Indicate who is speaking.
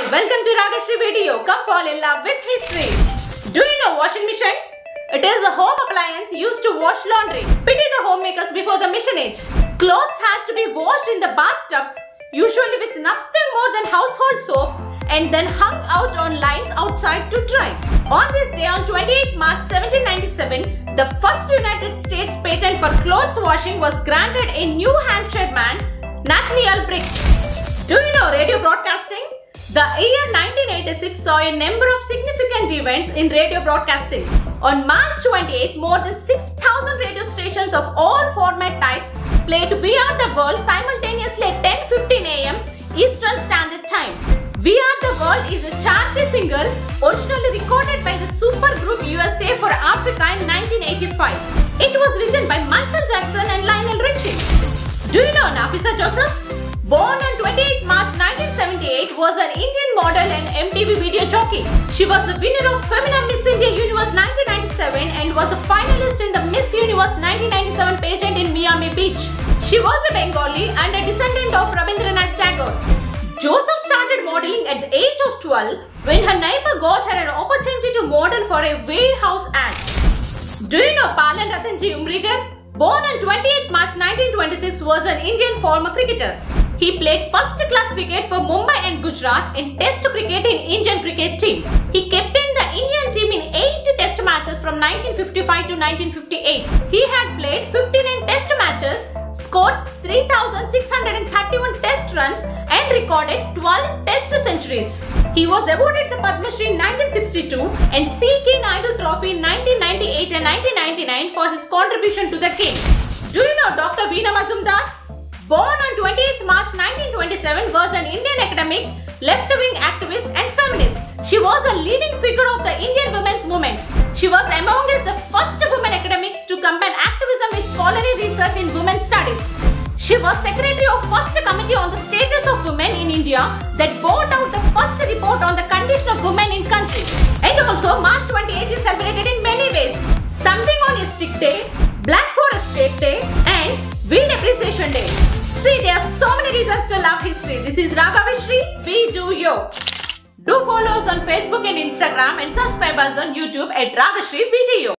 Speaker 1: welcome to Ragashri Video. Come fall in love with history. Do you know washing machine? It is a home appliance used to wash laundry. Pity the homemakers before the machine age. Clothes had to be washed in the bathtubs, usually with nothing more than household soap, and then hung out on lines outside to dry. On this day, on 28 March 1797, the first United States patent for clothes washing was granted a New Hampshire man, Nathaniel Briggs. Do you know radio broadcasting? The year 1986 saw a number of significant events in radio broadcasting. On March 28, more than 6,000 radio stations of all format types played We Are the World simultaneously at 10:15 AM Eastern Standard Time. We Are the World is a charty single originally recorded by the supergroup USA for Africa in 1985. It was written by Michael Jackson and Lionel Richie. Do you know Nafisa Joseph? Born on 28 March 1978, was an Indian model and MTV video jockey. She was the winner of Femina Miss India Universe 1997 and was a finalist in the Miss Universe 1997 pageant in Miami Beach. She was a Bengali and a descendant of Rabindranath Tagore. Joseph started modeling at the age of 12 when her neighbor got her an opportunity to model for a warehouse ad. Do you know Palan Ratanji Umrigar? Born on 28 March 1926, was an Indian former cricketer. He played first-class cricket for Mumbai and Gujarat and Test cricket in Indian cricket team. He captained the Indian team in 8 Test matches from 1955 to 1958. He had played 59 Test matches, scored 3,631 Test runs and recorded 12 Test centuries. He was awarded the Padma Shri in 1962 and C.K. Naidu Trophy in 1998 and 1999 for his contribution to the game. Do you know Dr. Veena Mazumdar? Born on 28 March 1927, was an Indian academic, left-wing activist and feminist. She was a leading figure of the Indian women's movement. She was among the first women academics to combine activism with scholarly research in women's studies. She was secretary of first committee on the status of women in India that brought out the first report on the condition of women in country. And also March 28 is celebrated in many ways. Something on a Stick Day, Black Forest Cake Day and Weed Appreciation Day. See, there are so many reasons to love history. This is Ragavishri, we do yo. Do follow us on Facebook and Instagram and subscribe us on YouTube at Ragashri Video.